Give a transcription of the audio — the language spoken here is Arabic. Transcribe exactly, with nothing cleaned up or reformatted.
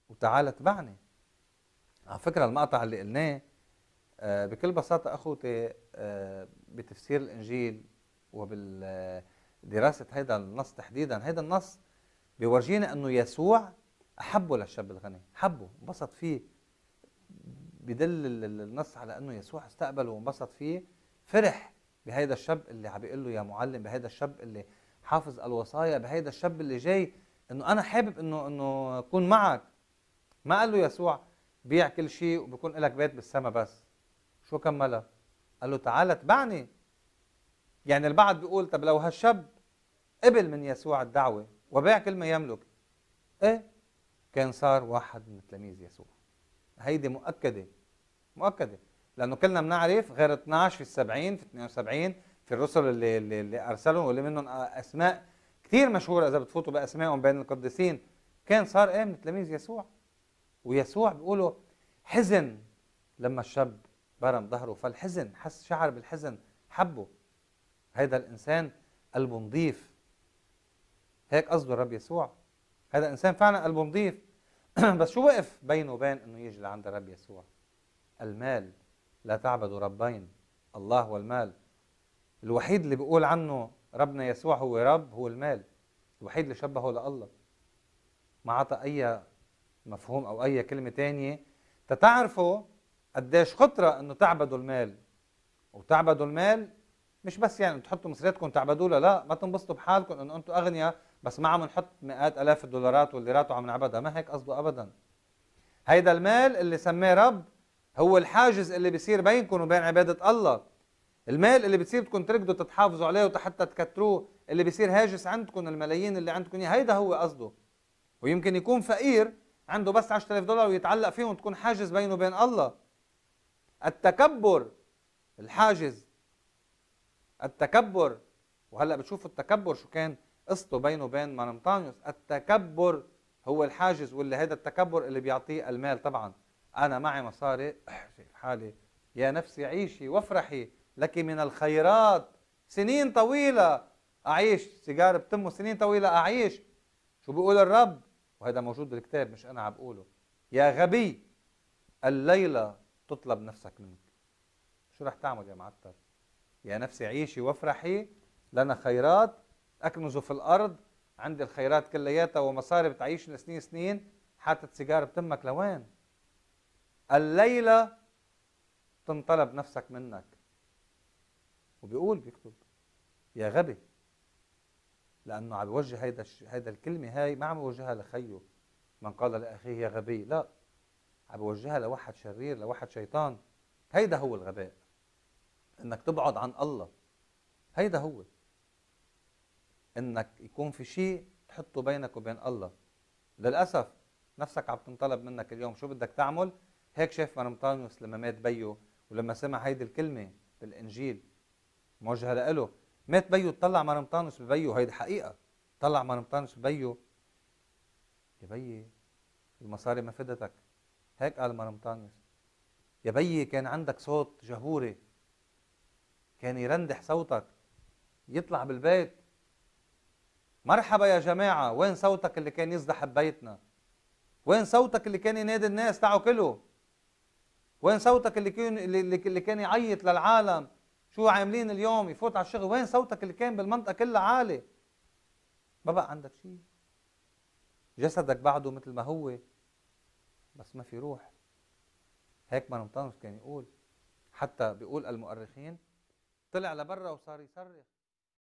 وتعال اتبعني. على فكرة المقطع اللي قلناه آه بكل بساطة أخوتي آه بتفسير الإنجيل وبالدراسة هيدا النص تحديدا، هيدا النص بيورجينا أنه يسوع أحبه للشاب الغني، حبه انبسط فيه، بدل النص على أنه يسوع استقبله وانبسط فيه، فرح بهيدا الشاب اللي عم بيقول له يا معلم، بهيدا الشاب اللي حافظ الوصايا، بهيدا الشاب اللي جاي انه انا حابب انه انه اكون معك. ما قال له يسوع بيع كل شيء وبكون لك بيت بالسما بس. شو كملها؟ قال له تعال اتبعني. يعني البعض بيقول طب لو هالشاب قبل من يسوع الدعوة وباع كل ما يملك، ايه كان صار واحد من تلاميذ يسوع. هيدي مؤكدة مؤكدة، لأنه كلنا بنعرف غير اثناشر في السبعين في اثنين وسبعين في الرسل اللي, اللي, اللي أرسلهم واللي منهم أسماء كثير مشهورة إذا بتفوتوا بأسمائهم بين القديسين، كان صار إيه من تلاميذ يسوع. ويسوع بيقولوا حزن لما الشاب برم ظهره، فالحزن حس شعر بالحزن حبه. هيدا الإنسان قلبه نظيف، هيك قصده الرب يسوع، هذا إنسان فعلا قلبه نظيف. بس شو وقف بينه وبين إنه يجي لعند الرب يسوع؟ المال. لا تعبدوا ربين، الله والمال. الوحيد اللي بيقول عنه ربنا يسوع هو رب هو المال، الوحيد اللي شبهه لله. ما عطى أي مفهوم أو أي كلمة تانية تتعرفوا قديش خطرة إنه تعبدوا المال. وتعبدوا المال مش بس يعني تحطوا مصرياتكم تعبدوا له، لا، ما تنبسطوا بحالكم إنه أنتم أغنياء بس ما عم نحط مئات آلاف الدولارات والليرات وعم نعبدها، ما هيك قصده أبدا. هيدا المال اللي سماه رب هو الحاجز اللي بيصير بينكم وبين عبادة الله. المال اللي بتصير بدكم تركضوا تتحافظوا عليه وحتى تكتروه، اللي بيصير هاجس عندكم، الملايين اللي عندكم اياه، هيدا هو قصده. ويمكن يكون فقير عنده بس عشرة آلاف دولار ويتعلق فيهم وتكون حاجز بينه وبين الله. التكبر الحاجز، التكبر. وهلا بتشوفوا التكبر شو كان قصته بينه وبين مارمطانيوس. التكبر هو الحاجز، واللي هذا التكبر اللي بيعطيه المال. طبعا انا معي مصاري شايف حالي، يا نفسي عيشي وافرحي لك من الخيرات سنين طويلة أعيش. سيجارة بتمه سنين طويلة أعيش. شو بيقول الرب؟ وهذا موجود بالكتاب مش أنا عم بقوله. يا غبي الليلة تطلب نفسك منك. شو رح تعمل يا معتر؟ يا نفسي عيشي وافرحي لنا خيرات أكنز في الأرض. عندي الخيرات كلياتها ومصاري بتعيش سنين سنين، حاطط سيجارة بتمك لوين؟ الليلة تنطلب نفسك منك. وبيقول بيكتب يا غبي، لأنه عم بيوجه هيدا هيدا الكلمة هاي ما عم بيوجهها لخيه من قال لأخيه يا غبي، لا، عم بيوجهها لواحد شرير، لواحد شيطان. هيدا هو الغباء، انك تبعد عن الله. هيدا هو انك يكون في شيء تحطه بينك وبين الله. للأسف نفسك عم تنطلب منك اليوم، شو بدك تعمل؟ هيك شاف مارمطانيوس لما مات بيه، ولما سمع هيدي الكلمة بالإنجيل موجهة لإله. مات بيه، طلع مارمطانيوس ببيه، هيدي حقيقة. طلع مارمطانيوس ببيه، يا بيي المصاري ما فدتك. هيك قال مارمطانيوس، يا بيي كان عندك صوت جهوري، كان يرندح صوتك يطلع بالبيت، مرحبا يا جماعة، وين صوتك اللي كان يزدح ببيتنا؟ وين صوتك اللي كان ينادي الناس تعوا كلوا؟ وين صوتك اللي كان اللي كان يعيط للعالم شو عاملين اليوم يفوت على الشغل؟ وين صوتك اللي كان بالمنطقة كلها عالي؟ ما بقى عندك شيء، جسدك بعده مثل ما هو بس ما في روح. هيك مارمطانوس كان يقول، حتى بيقول المؤرخين طلع لبرا وصار يصرخ.